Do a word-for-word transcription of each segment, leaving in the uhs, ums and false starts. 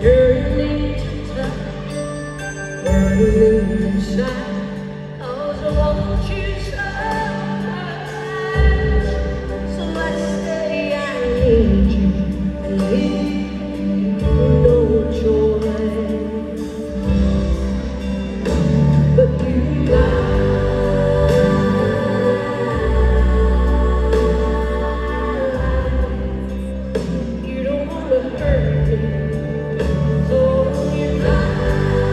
yearning to touch, burning inside, 'cause I want you so much. So I say I need you and leave no choice, but you lie. You don't want to hurt me, so you lie.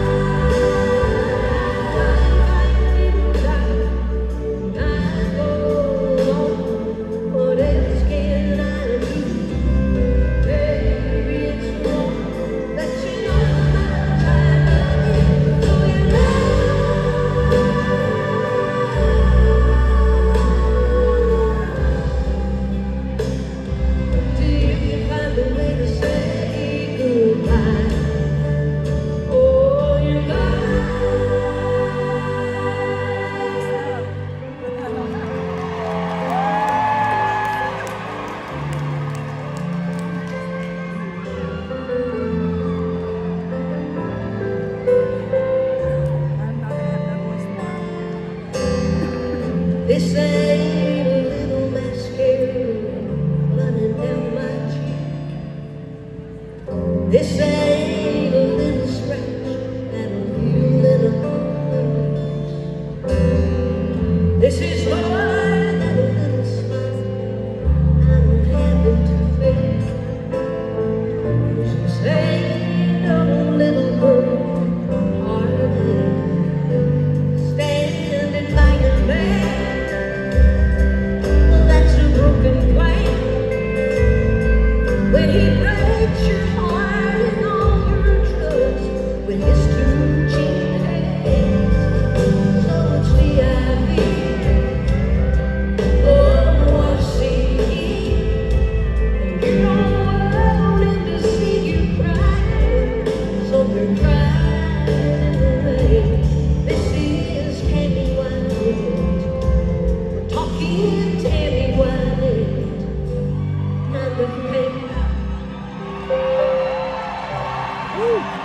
This ain't a little mascara running down my cheek. This ain't a little scratch that'll heal in a couple of weeks. This is more than a little smile I'm having to fake. This ain't no little girl heartache standing by your man. When he breaks your heart and all your trust with his two cheap hands, so it's V I P. Oh, I see, and you don't want him to see you crying, so you're crying away. This is Tammy Wynette. We're talking Tammy Wynette. Not the pain. Woo!